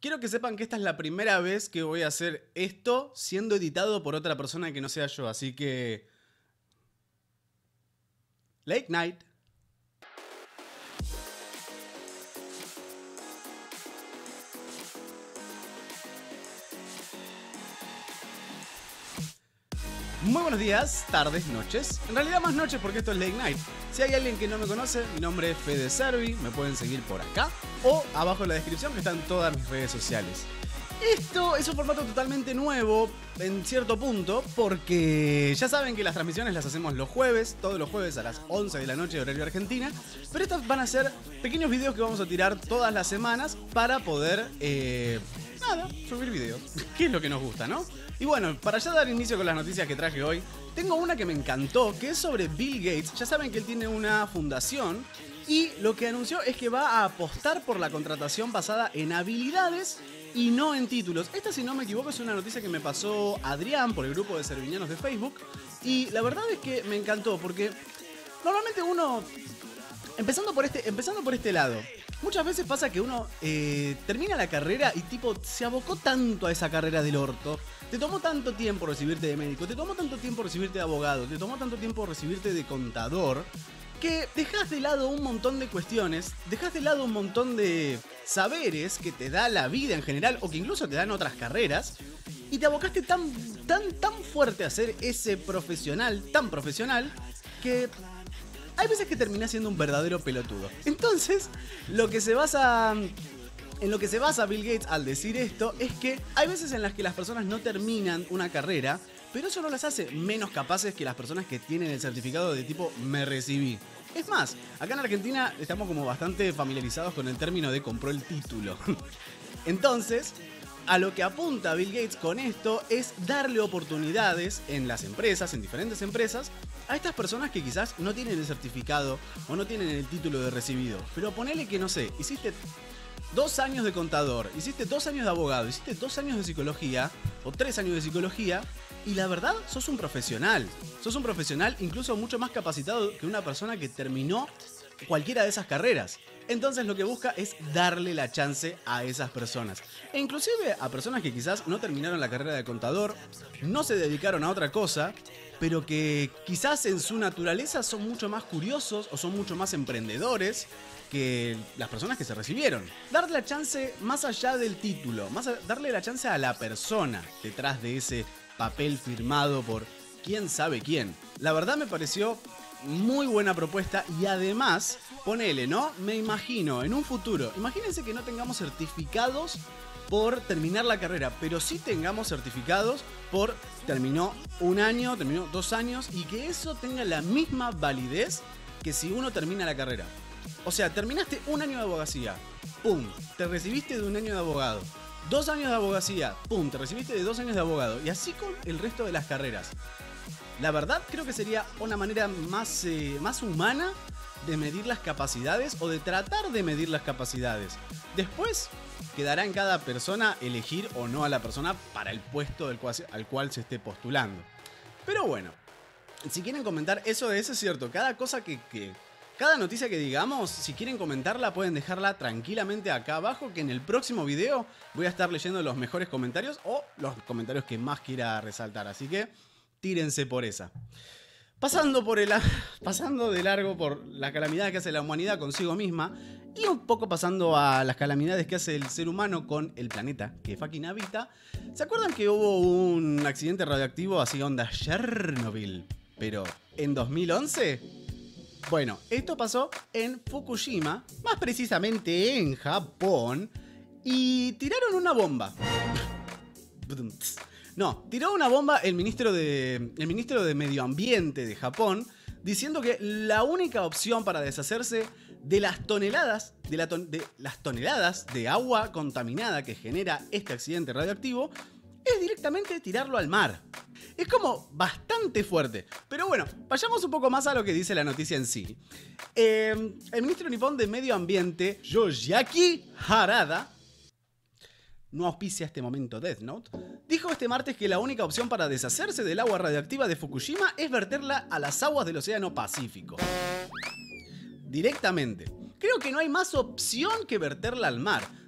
quiero que sepan que esta es la primera vez que voy a hacer esto siendo editado por otra persona que no sea yo, así que... Late night. Muy buenos días, tardes, noches. En realidad más noches porque esto es Late Night. Si hay alguien que no me conoce, mi nombre es Fede Servi, me pueden seguir por acá o abajo en la descripción que están todas mis redes sociales. Esto es un formato totalmente nuevo en cierto punto porque ya saben que las transmisiones las hacemos los jueves, todos los jueves a las 11 de la noche de horario Argentina, pero estas van a ser pequeños videos que vamos a tirar todas las semanas para poder, subir videos, que es lo que nos gusta, ¿no? Y bueno, para ya dar inicio con las noticias que traje hoy, tengo una que me encantó, que es sobre Bill Gates. Ya saben que él tiene una fundación y lo que anunció es que va a apostar por la contratación basada en habilidades y no en títulos. Esta, si no me equivoco, es una noticia que me pasó Adrián por el grupo de Serviñanos de Facebook. Y la verdad es que me encantó porque normalmente uno... Empezando por este lado, muchas veces pasa que uno termina la carrera y tipo se abocó tanto a esa carrera del orto. Te tomó tanto tiempo recibirte de médico, te tomó tanto tiempo recibirte de abogado, te tomó tanto tiempo recibirte de contador, que dejas de lado un montón de cuestiones, dejas de lado un montón de saberes que te da la vida en general o que incluso te dan otras carreras y te abocaste tan fuerte a ser ese profesional, tan profesional, que... hay veces que terminás siendo un verdadero pelotudo. Entonces, en lo que se basa Bill Gates al decir esto es que hay veces en las que las personas no terminan una carrera, pero eso no las hace menos capaces que las personas que tienen el certificado de tipo me recibí. Es más, acá en Argentina estamos como bastante familiarizados con el término de compró el título. Entonces... a lo que apunta Bill Gates con esto es darle oportunidades en las empresas, en diferentes empresas, a estas personas que quizás no tienen el certificado o no tienen el título de recibido. Pero ponele que, no sé, hiciste 2 años de contador, hiciste 2 años de abogado, hiciste 2 años de psicología o 3 años de psicología y la verdad sos un profesional. Sos un profesional incluso mucho más capacitado que una persona que terminó cualquiera de esas carreras. Entonces lo que busca es darle la chance a esas personas. E inclusive a personas que quizás no terminaron la carrera de contador, no se dedicaron a otra cosa, pero que quizás en su naturaleza son mucho más curiosos o son mucho más emprendedores que las personas que se recibieron. Darle la chance más allá del título, darle la chance a la persona detrás de ese papel firmado por quién sabe quién. La verdad me pareció muy buena propuesta y además, ponele, ¿no? Me imagino en un futuro, imagínense que no tengamos certificados por terminar la carrera, pero sí tengamos certificados por terminó 1 año, terminó 2 años y que eso tenga la misma validez que si uno termina la carrera. O sea, terminaste 1 año de abogacía, ¡pum! Te recibiste de 1 año de abogado. 2 años de abogacía, ¡pum! Te recibiste de 2 años de abogado. Y así con el resto de las carreras. La verdad creo que sería una manera más humana de medir las capacidades o de tratar de medir las capacidades. Después quedará en cada persona elegir o no a la persona para el puesto al cual se esté postulando. Pero bueno, si quieren comentar, eso es cierto. Cada noticia que digamos, si quieren comentarla pueden dejarla tranquilamente acá abajo, que en el próximo video voy a estar leyendo los mejores comentarios o los comentarios que más quiera resaltar. Así que tírense por esa. Pasando de largo por las calamidades que hace la humanidad consigo misma y un poco pasando a las calamidades que hace el ser humano con el planeta que fucking habita. ¿Se acuerdan que hubo un accidente radioactivo así onda Chernobyl, pero en 2011? Bueno, esto pasó en Fukushima, más precisamente en Japón, y tiraron una bomba. No, tiró una bomba el ministro de Medio Ambiente de Japón diciendo que la única opción para deshacerse de las toneladas de agua contaminada que genera este accidente radioactivo es directamente tirarlo al mar. Es como bastante fuerte. Pero bueno, vayamos un poco más a lo que dice la noticia en sí. El ministro nipón de Medio Ambiente, Yoshiaki Harada, no auspicia este momento Death Note, dijo este martes que la única opción para deshacerse del agua radioactiva de Fukushima es verterla a las aguas del Océano Pacífico. Directamente. Creo que no hay más opción que verterla al mar.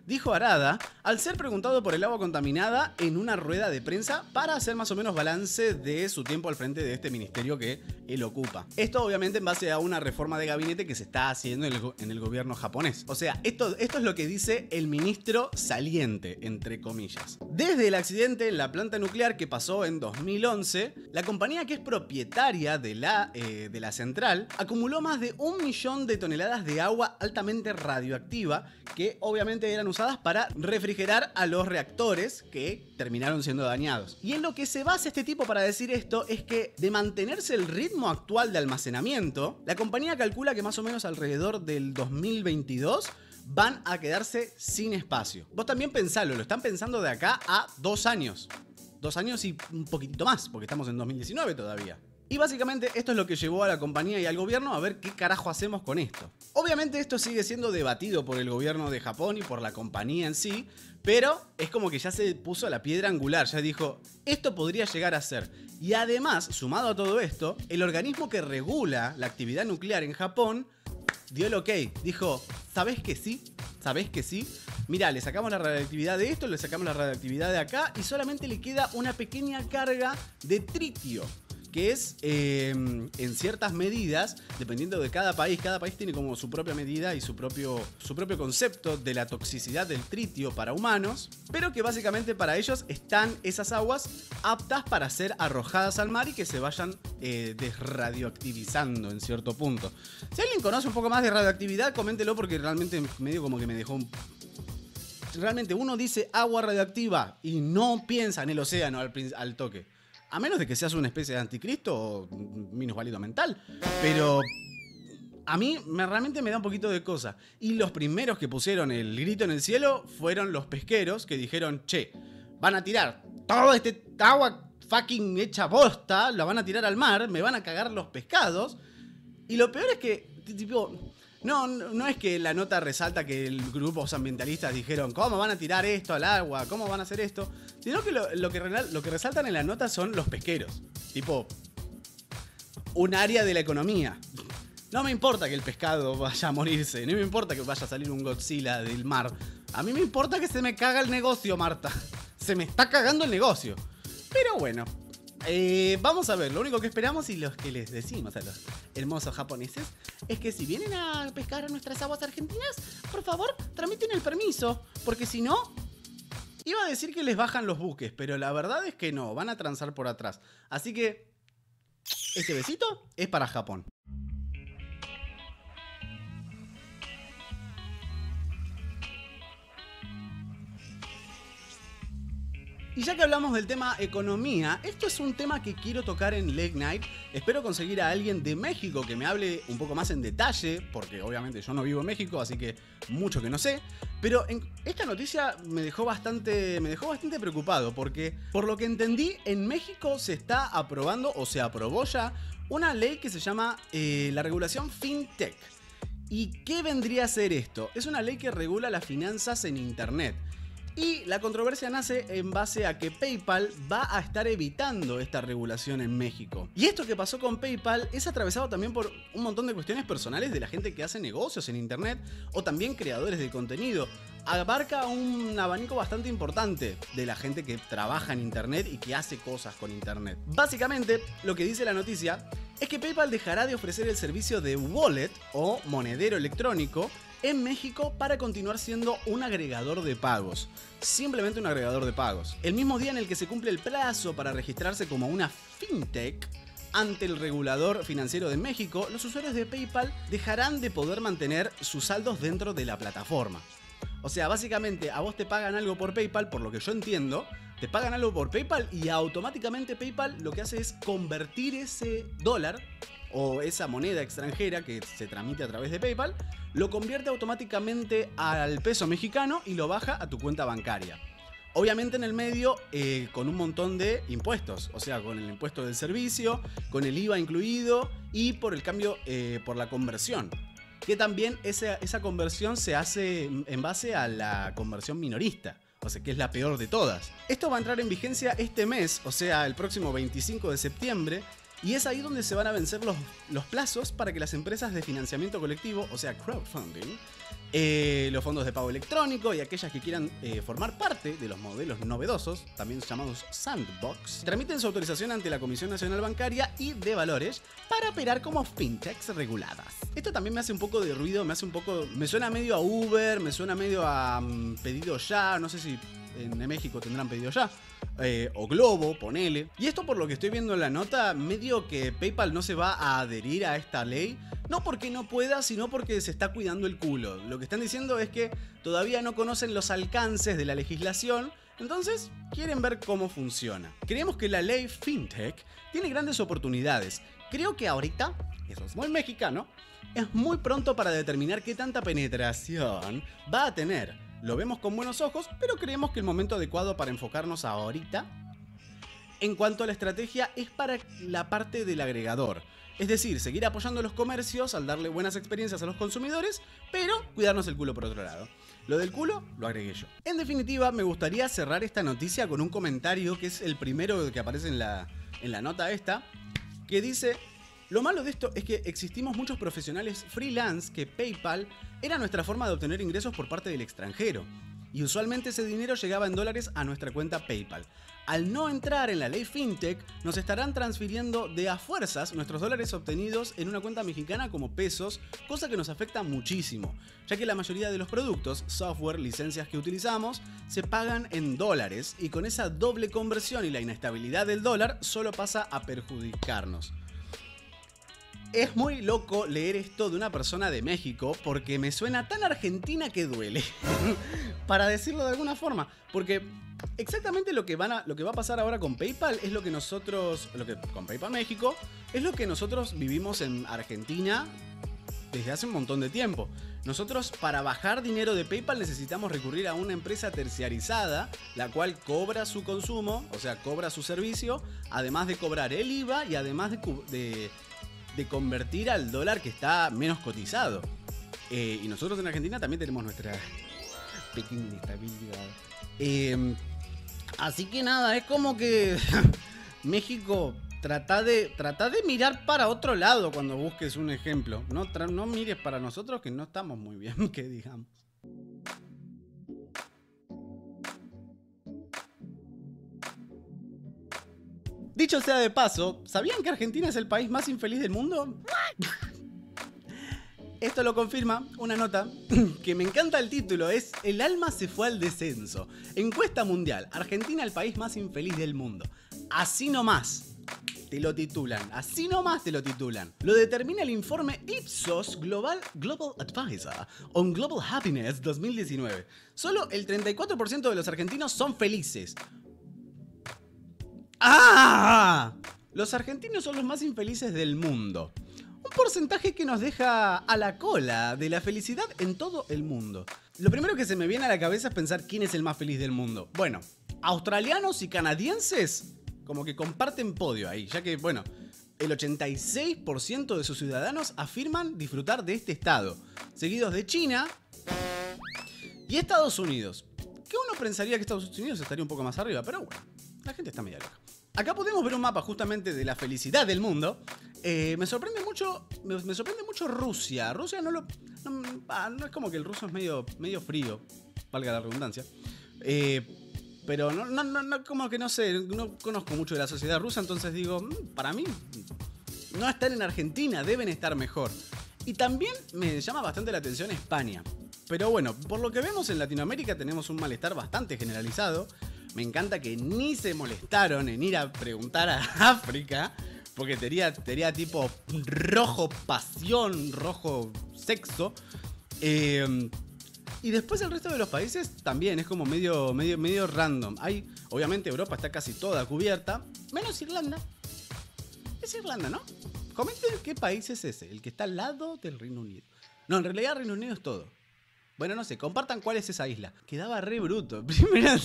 dijo Harada al ser preguntado por el agua contaminada en una rueda de prensa para hacer más o menos balance de su tiempo al frente de este ministerio que él ocupa. Esto obviamente en base a una reforma de gabinete que se está haciendo en el gobierno japonés. O sea, esto es lo que dice el ministro saliente, entre comillas. Desde el accidente en la planta nuclear que pasó en 2011, la compañía que es propietaria de la central acumuló más de 1 millón de toneladas de agua altamente radioactiva que obviamente eran usadas para refrigerar a los reactores que terminaron siendo dañados. Y en lo que se basa este tipo para decir esto es que de mantenerse el ritmo actual de almacenamiento, la compañía calcula que más o menos alrededor del 2022 van a quedarse sin espacio. Vos también pensalo, lo están pensando de acá a 2 años. 2 años y un poquitito más, porque estamos en 2019 todavía. Y básicamente esto es lo que llevó a la compañía y al gobierno a ver qué carajo hacemos con esto. Obviamente esto sigue siendo debatido por el gobierno de Japón y por la compañía en sí, pero es como que ya se puso la piedra angular, ya dijo, esto podría llegar a ser. Y además, sumado a todo esto, el organismo que regula la actividad nuclear en Japón dio el ok, dijo, ¿sabés que sí? ¿Sabés que sí? Mirá, le sacamos la radioactividad de esto, le sacamos la radioactividad de acá y solamente le queda una pequeña carga de tritio, que es en ciertas medidas, dependiendo de cada país tiene como su propia medida y su propio concepto de la toxicidad del tritio para humanos, pero que básicamente para ellos están esas aguas aptas para ser arrojadas al mar y que se vayan desradioactivizando en cierto punto. Si alguien conoce un poco más de radioactividad, coméntelo porque realmente medio como que me dejó un... Realmente uno dice agua radioactiva y no piensa en el océano al toque. A menos de que seas una especie de anticristo o minusválido mental. Pero a mí realmente me da un poquito de cosa. Y los primeros que pusieron el grito en el cielo fueron los pesqueros que dijeron, che, van a tirar toda este agua fucking hecha bosta, la van a tirar al mar, me van a cagar los pescados. Y lo peor es que, tipo... No es que la nota resalta que el grupos ambientalistas dijeron ¿cómo van a tirar esto al agua? ¿Cómo van a hacer esto? Sino que lo que resaltan en la nota son los pesqueros. Tipo, un área de la economía. No me importa que el pescado vaya a morirse. No me importa que vaya a salir un Godzilla del mar. A mí me importa que se me caga el negocio, Marta. Se me está cagando el negocio. Pero bueno... vamos a ver, lo único que esperamos y lo que les decimos a los hermosos japoneses es que si vienen a pescar a nuestras aguas argentinas, por favor, tramiten el permiso, porque si no, iba a decir que les bajan los buques, pero la verdad es que no, van a transar por atrás. Así que, este besito es para Japón. Y ya que hablamos del tema economía, esto es un tema que quiero tocar en Late Night. Espero conseguir a alguien de México que me hable un poco más en detalle, porque obviamente yo no vivo en México, así que mucho que no sé. Pero esta noticia me dejó bastante preocupado, porque por lo que entendí, en México se está aprobando, o se aprobó ya, una ley que se llama la regulación FinTech. ¿Y qué vendría a ser esto? Es una ley que regula las finanzas en Internet. Y la controversia nace en base a que PayPal va a estar evitando esta regulación en México. Y esto que pasó con PayPal es atravesado también por un montón de cuestiones personales de la gente que hace negocios en Internet o también creadores de contenido. Abarca un abanico bastante importante de la gente que trabaja en Internet y que hace cosas con Internet. Básicamente, lo que dice la noticia es que PayPal dejará de ofrecer el servicio de wallet o monedero electrónico en México para continuar siendo un agregador de pagos. Simplemente un agregador de pagos. El mismo día en el que se cumple el plazo para registrarse como una fintech ante el regulador financiero de México, los usuarios de PayPal dejarán de poder mantener sus saldos dentro de la plataforma. O sea, básicamente a vos te pagan algo por PayPal, por lo que yo entiendo, te pagan algo por PayPal y automáticamente PayPal lo que hace es convertir ese dólar o esa moneda extranjera que se tramite a través de PayPal, lo convierte automáticamente al peso mexicano y lo baja a tu cuenta bancaria. Obviamente en el medio con un montón de impuestos, o sea, con el impuesto del servicio, con el IVA incluido y por el cambio, por la conversión. Que también esa conversión se hace en base a la conversión minorista. O sea, que es la peor de todas. Esto va a entrar en vigencia este mes, o sea, el próximo 25 de septiembre. Y es ahí donde se van a vencer los plazos para que las empresas de financiamiento colectivo, o sea, crowdfunding, Los fondos de pago electrónico y aquellas que quieran formar parte de los modelos novedosos, también llamados Sandbox, tramiten su autorización ante la Comisión Nacional Bancaria y de Valores para operar como fintechs reguladas. Esto también me hace un poco de ruido, me suena medio a Uber, me suena medio a Pedido Ya, no sé si en México tendrán Pedido Ya. O Globo, ponele. Y esto, por lo que estoy viendo en la nota, medio que PayPal no se va a adherir a esta ley. No porque no pueda, sino porque se está cuidando el culo. Lo que están diciendo es que todavía no conocen los alcances de la legislación, entonces quieren ver cómo funciona. Creemos que la ley FinTech tiene grandes oportunidades. Creo que ahorita, eso es muy mexicano, es muy pronto para determinar qué tanta penetración va a tener. Lo vemos con buenos ojos, pero creemos que el momento adecuado para enfocarnos ahorita en cuanto a la estrategia es para la parte del agregador. Es decir, seguir apoyando a los comercios al darle buenas experiencias a los consumidores, pero cuidarnos el culo por otro lado. Lo del culo lo agregué yo. En definitiva, me gustaría cerrar esta noticia con un comentario que es el primero que aparece en la nota esta, que dice: lo malo de esto es que existimos muchos profesionales freelance que PayPal era nuestra forma de obtener ingresos por parte del extranjero. Y usualmente ese dinero llegaba en dólares a nuestra cuenta PayPal. Al no entrar en la ley FinTech, nos estarán transfiriendo de a fuerzas nuestros dólares obtenidos en una cuenta mexicana como pesos, cosa que nos afecta muchísimo, ya que la mayoría de los productos, software, licencias que utilizamos, se pagan en dólares y con esa doble conversión y la inestabilidad del dólar solo pasa a perjudicarnos. Es muy loco leer esto de una persona de México porque me suena tan argentina que duele. Para decirlo de alguna forma. Porque exactamente lo que va a pasar ahora con PayPal es lo que con PayPal México, es lo que nosotros vivimos en Argentina desde hace un montón de tiempo. Nosotros, para bajar dinero de PayPal, necesitamos recurrir a una empresa terciarizada, la cual cobra su consumo, o sea, cobra su servicio, además de cobrar el IVA y además de convertir al dólar que está menos cotizado. Y nosotros en Argentina también tenemos nuestra pequeña inestabilidad. Así que nada, es como que México, trata de mirar para otro lado cuando busques un ejemplo. No mires para nosotros, que no estamos muy bien, que digamos. Dicho sea de paso, ¿sabían que Argentina es el país más infeliz del mundo? Esto lo confirma una nota que me encanta el título, es "El alma se fue al descenso. Encuesta mundial, Argentina el país más infeliz del mundo". Así nomás te lo titulan, así nomás te lo titulan. Lo determina el informe Ipsos Global Advisor on Global Happiness 2019. Solo el 34% de los argentinos son felices. ¡Ah! Los argentinos son los más infelices del mundo. Un porcentaje que nos deja a la cola de la felicidad en todo el mundo. Lo primero que se me viene a la cabeza es pensar quién es el más feliz del mundo. Bueno, australianos y canadienses como que comparten podio ahí, ya que, bueno, el 86% de sus ciudadanos afirman disfrutar de este estado, seguidos de China y Estados Unidos. Que uno pensaría que Estados Unidos estaría un poco más arriba, pero bueno, la gente está media loca. Acá podemos ver un mapa justamente de la felicidad del mundo. Me sorprende mucho Rusia. Rusia no es como que el ruso es medio frío, valga la redundancia. Pero no, como que no sé, no conozco mucho de la sociedad rusa, entonces digo, para mí no están en Argentina, deben estar mejor. Y también me llama bastante la atención España. Pero bueno, por lo que vemos en Latinoamérica tenemos un malestar bastante generalizado. Me encanta que ni se molestaron en ir a preguntar a África, porque tenía tipo rojo pasión, rojo sexo. Y después el resto de los países también es como medio random. Obviamente Europa está casi toda cubierta, menos Irlanda. Es Irlanda, ¿no? Comenten qué país es ese, el que está al lado del Reino Unido. No, en realidad Reino Unido es todo. Bueno, no sé, compartan cuál es esa isla. Quedaba re bruto. Primero,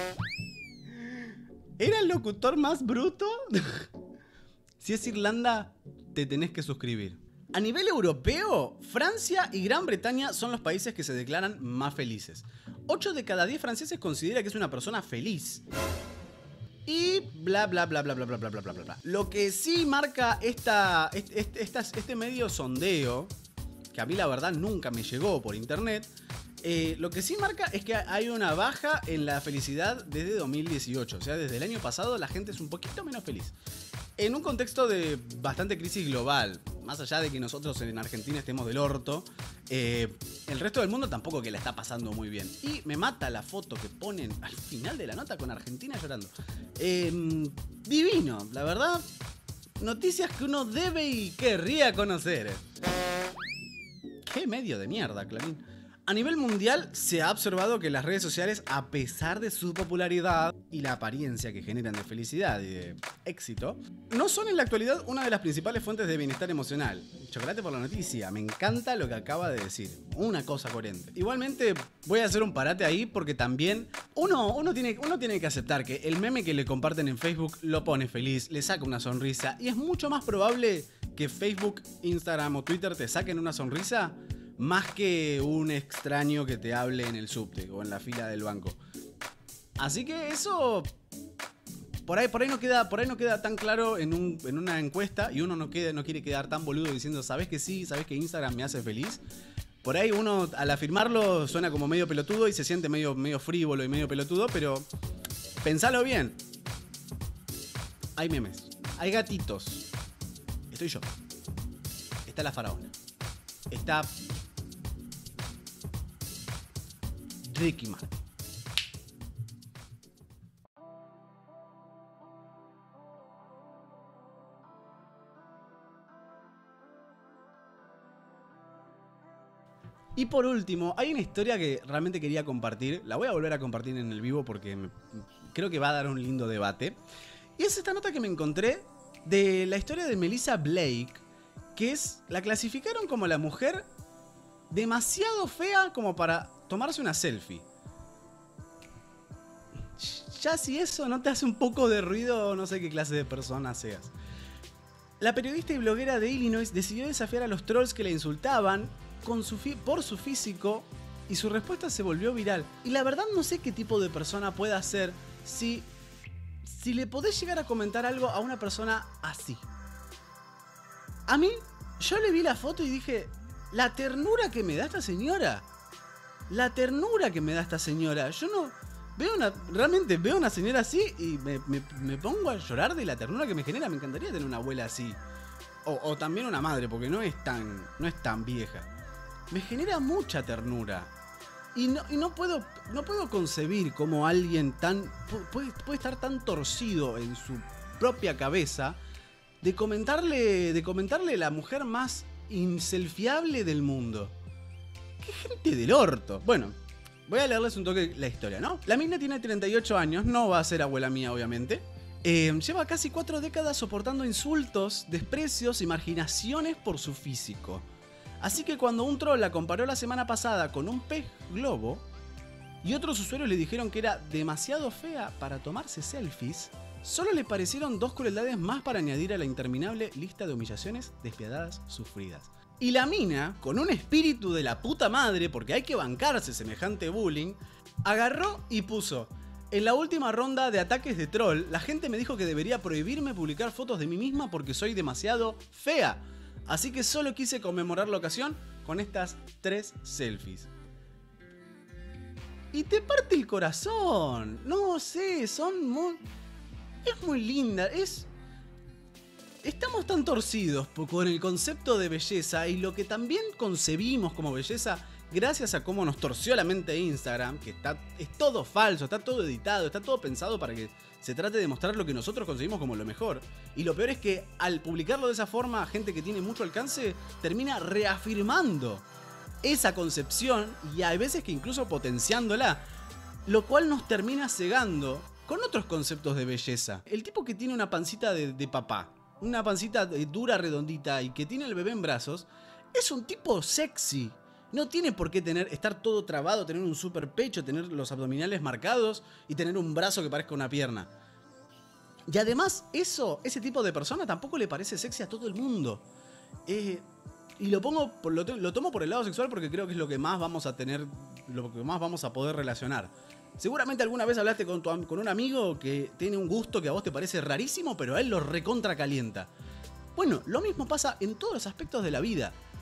¿era el locutor más bruto? Si es Irlanda, te tenés que suscribir. A nivel europeo, Francia y Gran Bretaña son los países que se declaran más felices. 8 de cada 10 franceses considera que es una persona feliz. Y bla bla bla bla bla bla bla bla bla bla. Lo que sí marca este medio sondeo, que a mí la verdad nunca me llegó por internet. Lo que sí marca es que hay una baja en la felicidad desde 2018. O sea, desde el año pasado la gente es un poquito menos feliz. En un contexto de bastante crisis global, más allá de que nosotros en Argentina estemos del orto, el resto del mundo tampoco que la está pasando muy bien. Y me mata la foto que ponen al final de la nota con Argentina llorando. Divino, la verdad. Noticias que uno debe y querría conocer. Qué medio de mierda, Clarín. A nivel mundial se ha observado que las redes sociales, a pesar de su popularidad y la apariencia que generan de felicidad y de éxito, no son en la actualidad una de las principales fuentes de bienestar emocional. Chocolate por la noticia, me encanta lo que acaba de decir, una cosa coherente. Igualmente voy a hacer un parate ahí porque también uno tiene que aceptar que el meme que le comparten en Facebook lo pone feliz, le saca una sonrisa y es mucho más probable que Facebook, Instagram o Twitter te saquen una sonrisa más que un extraño que te hable en el subte o en la fila del banco. Así que eso por ahí no queda tan claro en una encuesta y uno no quiere quedar tan boludo diciendo ¿sabes que sí? ¿Sabes que Instagram me hace feliz? Por ahí uno al afirmarlo suena como medio pelotudo y se siente medio frívolo y medio pelotudo, pero pensalo bien. Hay memes, hay gatitos. Estoy yo. Está la faraona. Está Ricky Martin. Y por último, hay una historia que realmente quería compartir. La voy a volver a compartir en el vivo porque creo que va a dar un lindo debate. Y es esta nota que me encontré de la historia de Melissa Blake, que la clasificaron como la mujer demasiado fea como para tomarse una selfie. Ya si eso no te hace un poco de ruido, no sé qué clase de persona seas. La periodista y bloguera de Illinois decidió desafiar a los trolls que la insultaban por su físico y su respuesta se volvió viral. Y la verdad no sé qué tipo de persona pueda ser si le podés llegar a comentar algo a una persona así. A mí, yo le vi la foto y dije, la ternura que me da esta señora. La ternura que me da esta señora. Yo no realmente veo una señora así y me pongo a llorar de la ternura que me genera. Me encantaría tener una abuela así. O también una madre, porque no es tan vieja. Me genera mucha ternura. Y no puedo concebir cómo alguien puede estar tan torcido en su propia cabeza de comentarle la mujer más inselfiable del mundo. ¡Qué gente del orto! Bueno, voy a leerles un toque la historia, ¿no? La mina tiene 38 años, no va a ser abuela mía, obviamente. Lleva casi 4 décadas soportando insultos, desprecios y marginaciones por su físico. Así que cuando un troll la comparó la semana pasada con un pez globo y otros usuarios le dijeron que era demasiado fea para tomarse selfies, solo le parecieron 2 crueldades más para añadir a la interminable lista de humillaciones despiadadas sufridas. Y la mina, con un espíritu de la puta madre, porque hay que bancarse semejante bullying, agarró y puso: en la última ronda de ataques de troll, la gente me dijo que debería prohibirme publicar fotos de mí misma porque soy demasiado fea. Así que solo quise conmemorar la ocasión con estas 3 selfies. Y te parte el corazón. No sé, es muy linda. Estamos tan torcidos con el concepto de belleza y lo que también concebimos como belleza gracias a cómo nos torció la mente Instagram, que es todo falso, está todo editado, está todo pensado para que se trate de mostrar lo que nosotros concebimos como lo mejor. Y lo peor es que al publicarlo de esa forma, gente que tiene mucho alcance termina reafirmando esa concepción y hay veces que incluso potenciándola, lo cual nos termina cegando con otros conceptos de belleza. El tipo que tiene una pancita de papá, una pancita dura, redondita y que tiene el bebé en brazos, es un tipo sexy. No tiene por qué estar todo trabado, tener un super pecho, tener los abdominales marcados y tener un brazo que parezca una pierna. Y además, ese tipo de persona tampoco le parece sexy a todo el mundo. Y lo tomo por el lado sexual porque creo que es lo que más vamos a tener, lo que más vamos a poder relacionar. Seguramente alguna vez hablaste con un amigo que tiene un gusto que a vos te parece rarísimo, pero a él lo recontra calienta. Bueno, lo mismo pasa en todos los aspectos de la vida.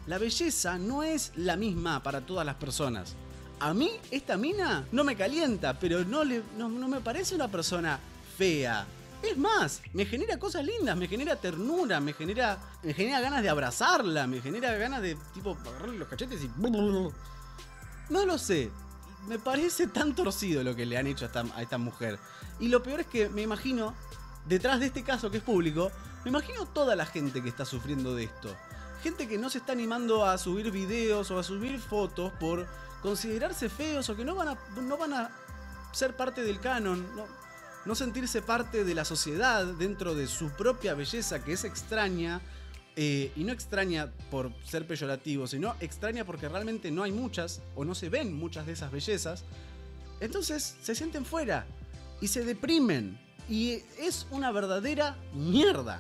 la belleza no es la misma para todas las personas. A mí, esta mina no me calienta, pero no me parece una persona fea. Es más, me genera cosas lindas, me genera ternura, me genera ganas de abrazarla, me genera ganas de, tipo, agarrarle los cachetes y... No lo sé. Me parece tan torcido lo que le han hecho a esta mujer. Y lo peor es que me imagino, detrás de este caso que es público, me imagino toda la gente que está sufriendo de esto. Gente que no se está animando a subir videos o a subir fotos por considerarse feos o que no van a ser parte del canon, no sentirse parte de la sociedad dentro de su propia belleza que es extraña, y no extraña por ser peyorativo, sino extraña porque realmente no hay muchas o no se ven muchas de esas bellezas. Entonces se sienten fuera y se deprimen y es una verdadera mierda.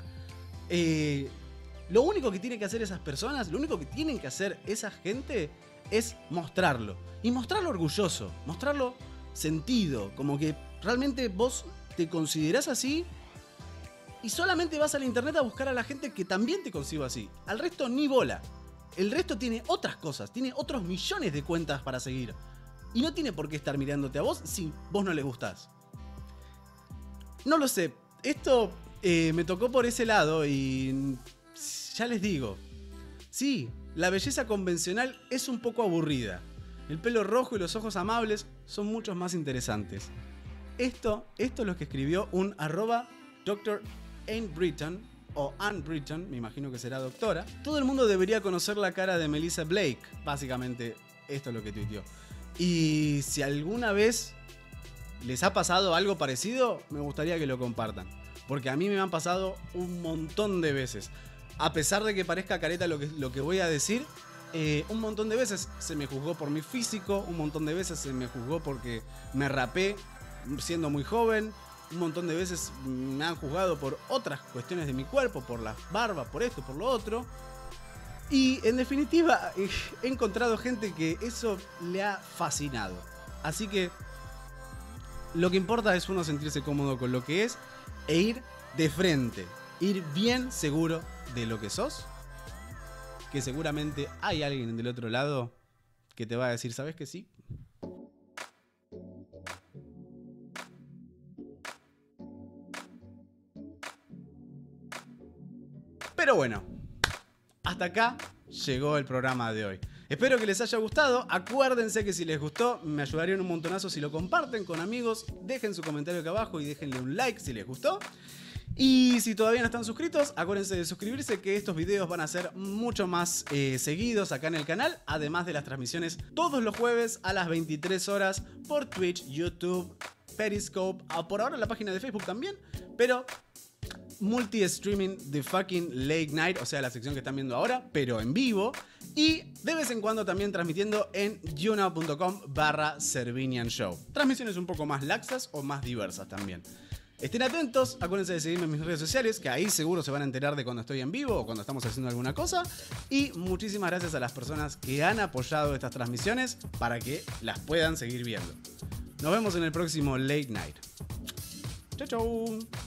Lo único que tienen que hacer esas personas, lo único que tienen que hacer esa gente es mostrarlo. Y mostrarlo orgulloso, mostrarlo sentido, como que realmente vos te considerás así y solamente vas al internet a buscar a la gente que también te conciba así. Al resto ni bola. El resto tiene otras cosas, tiene otros millones de cuentas para seguir. Y no tiene por qué estar mirándote a vos si vos no le gustás. No lo sé, esto me tocó por ese lado y ya les digo. Sí, la belleza convencional es un poco aburrida. El pelo rojo y los ojos amables son muchos más interesantes. Esto es lo que escribió un @Dr. Anne Britton, o Anne Britton, me imagino que será doctora. Todo el mundo debería conocer la cara de Melissa Blake. Básicamente, esto es lo que tuiteó. Y si alguna vez les ha pasado algo parecido, me gustaría que lo compartan. Porque a mí me han pasado un montón de veces. A pesar de que parezca careta lo que voy a decir, un montón de veces se me juzgó por mi físico, un montón de veces se me juzgó porque me rapé siendo muy joven, un montón de veces me han juzgado por otras cuestiones de mi cuerpo, por la barba, por esto, por lo otro. Y en definitiva he encontrado gente que eso le ha fascinado. Así que lo que importa es uno sentirse cómodo con lo que es e ir de frente, ir bien seguro de lo que sos, que seguramente hay alguien del otro lado que te va a decir, ¿sabes que sí? Pero bueno, hasta acá llegó el programa de hoy. Espero que les haya gustado. Acuérdense que si les gustó, me ayudarían un montonazo si lo comparten con amigos. Dejen su comentario acá abajo y déjenle un like si les gustó. Y si todavía no están suscritos, acuérdense de suscribirse, que estos videos van a ser mucho más seguidos acá en el canal. Además de las transmisiones todos los jueves a las 23 horas por Twitch, YouTube, Periscope, por ahora la página de Facebook también. Pero multi-streaming de fucking Late Night, o sea, la sección que están viendo ahora, pero en vivo. Y de vez en cuando también transmitiendo en younow.com/Servinian Show. Transmisiones un poco más laxas o más diversas también. Estén atentos, acuérdense de seguirme en mis redes sociales, que ahí seguro se van a enterar de cuando estoy en vivo o cuando estamos haciendo alguna cosa. Y muchísimas gracias a las personas que han apoyado estas transmisiones para que las puedan seguir viendo. Nos vemos en el próximo Late Night. Chau, chau.